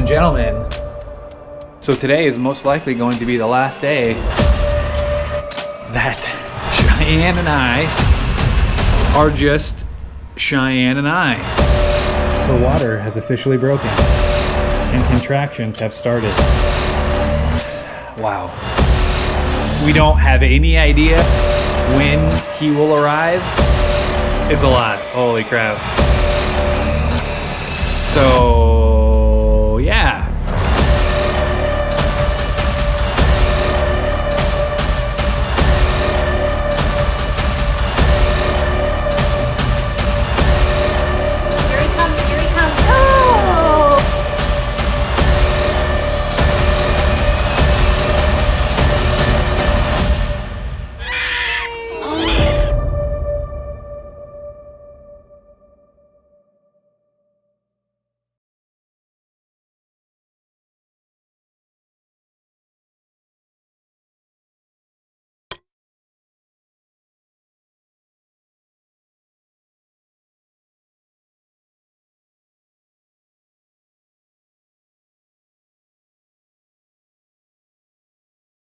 gentlemen, so today is most likely going to be the last day that Cheyenne and I are just Cheyenne and I. Her water has officially broken and contractions have started. Wow. We don't have any idea when he will arrive. It's a lot, holy crap. So